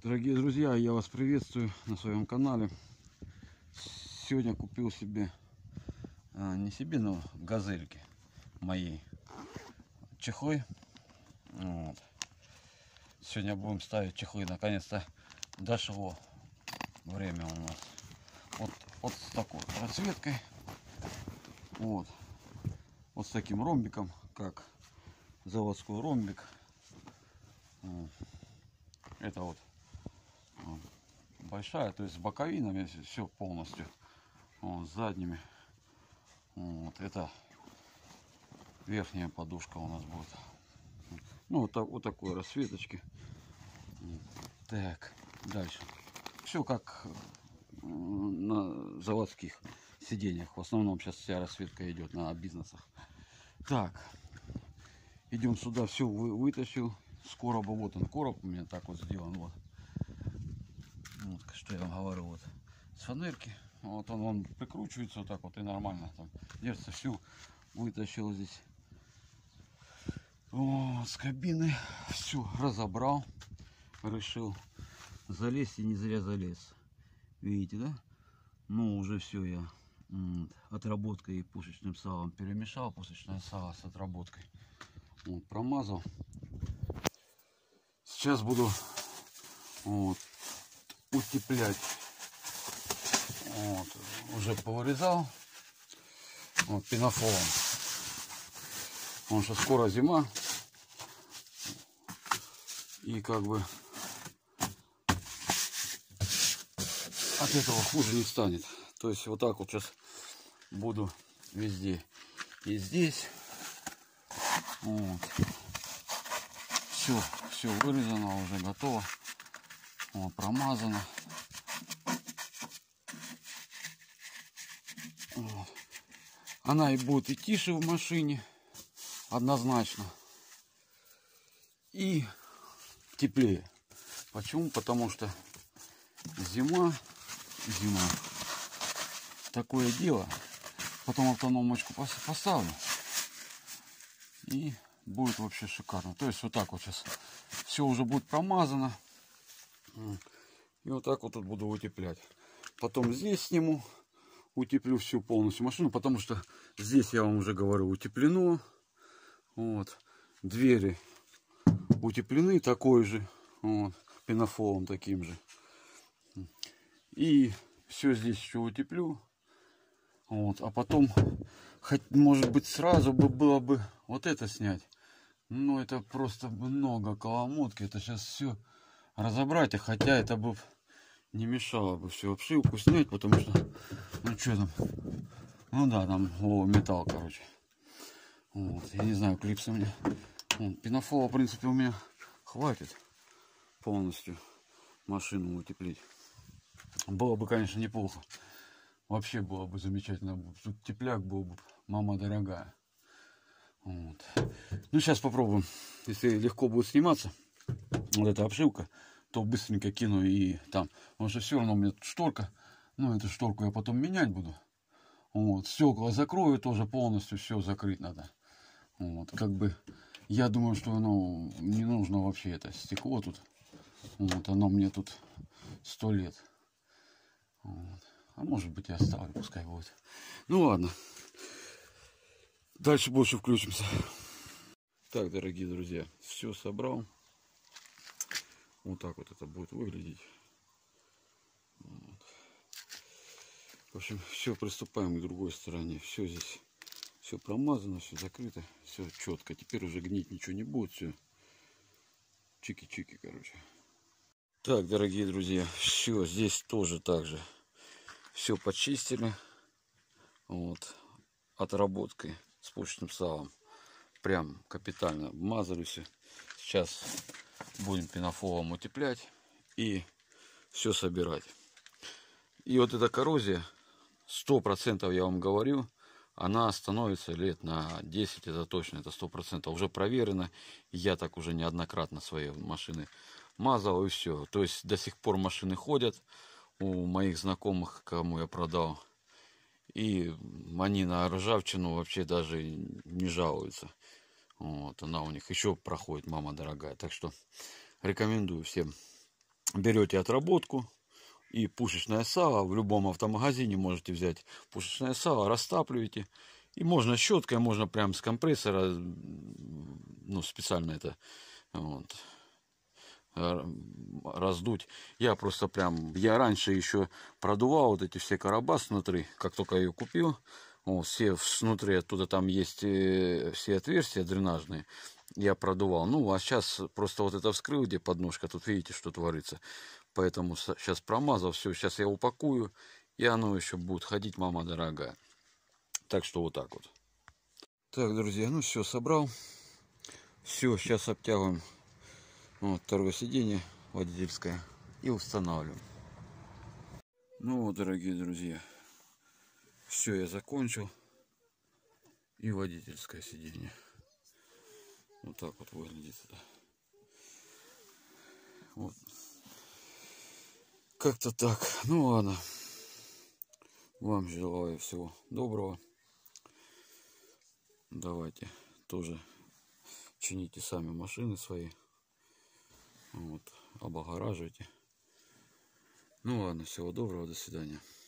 Дорогие друзья, я вас приветствую на своем канале. Сегодня купил себе, не себе, но газельки моей чехлы. Вот. Сегодня будем ставить чехлы. Наконец-то дошло время у нас. Вот с такой расцветкой. Вот с таким ромбиком, как заводской ромбик. Это вот большая, то есть с боковинами все полностью, с задними. Вот это верхняя подушка у нас будет. Ну вот такой расцветочки. Так, дальше все как на заводских сиденьях. В основном сейчас вся расцветка идет на бизнесах. Так, идем сюда, все вытащил с короба. Вот он короб у меня так вот сделан. Вот что я вам говорю, вот с фанерки. Вот он прикручивается вот так вот и нормально там держится. Все вытащил здесь. С кабины все разобрал, решил залезть, и не зря залез. Видите, да? Ну уже все я отработкой и пушечным салом перемешал. Пушечное сало с отработкой. Вот, промазал. Сейчас буду утеплять. Вот, уже повырезал пенофолом. Потому что скоро зима. И как бы от этого хуже не станет. То есть вот так вот сейчас буду везде. И здесь. Вот. Все вырезано, уже готово. Вот, промазано. Вот. Она и будет и тише в машине, однозначно, и теплее. Почему? Потому что зима, такое дело. Потом автономочку поставлю, и будет вообще шикарно. То есть вот так вот сейчас все уже будет промазано. И вот так вот тут буду утеплять. Потом здесь сниму, утеплю всю полностью машину, потому что здесь, я вам уже говорю, утеплено. Вот. Двери утеплены такой же, пенофолом таким же. И все здесь еще утеплю. А потом, может быть, сразу было бы вот это снять. Но это просто много коломотки. Это сейчас все разобрать, хотя это бы не мешало бы всю обшивку снять, потому что, ну что там, ну да, там металл, короче. Я не знаю, клипсы у меня. Пенофола, в принципе, у меня хватит полностью машину утеплить. Было бы, конечно, неплохо. Вообще было бы замечательно. Тут тепляк был бы, мама дорогая. Ну, сейчас попробуем. Если легко будет сниматься вот эта обшивка, то быстренько кину и там. Потому что все равно у меня тут шторка. Ну, эту шторку я потом менять буду. Стекла закрою тоже полностью, все закрыть надо. Как бы, я думаю, что не нужно вообще это стекло тут. Оно мне тут 100 лет. А может быть, я оставлю, пускай будет. Ну ладно. Дальше больше включимся. Так, дорогие друзья, все собрал. Вот так вот это будет выглядеть. В общем, все, приступаем к другой стороне. Все здесь, все промазано, все закрыто, все четко. Теперь уже гнить ничего не будет, все чики-чики, короче. Так, дорогие друзья, все здесь тоже так же. Все почистили. Отработкой с пушечным салом. Прям капитально обмазали все. Сейчас будем пенофолом утеплять и все собирать. И вот эта коррозия, 100% я вам говорю, она остановится лет на 10, это точно, это 100%. Уже проверено. Я так уже неоднократно свои машины мазал, и все. То есть до сих пор машины ходят у моих знакомых, кому я продал. И они на ржавчину вообще даже не жалуются. Она у них еще проходит, мама дорогая. Так что рекомендую всем берете отработку и пушечное сало. В любом автомагазине можете взять пушечное сало, растапливаете. И можно щеткой, можно прям с компрессора, ну, специально это вот, раздуть. Я просто прям, я раньше еще продувал вот эти все короба снутри, как только ее купил. Вот, все снутри, оттуда там есть все отверстия дренажные. Я продувал. Ну, а сейчас просто вот это вскрыл, где подножка. Тут видите, что творится. Поэтому сейчас промазал. Все, сейчас я упакую. И оно еще будет ходить, мама дорогая. Так что вот так вот. Так, друзья, ну все, собрал. Все, сейчас обтягиваем вот второе сиденье водительское и устанавливаем. Ну вот, дорогие друзья, все, я закончил. И водительское сиденье. Вот так вот выглядит это. Вот. Как-то так. Ну ладно. Вам желаю всего доброго. Давайте тоже чините сами машины свои. Вот. Облагораживайте. Ну ладно, всего доброго, до свидания.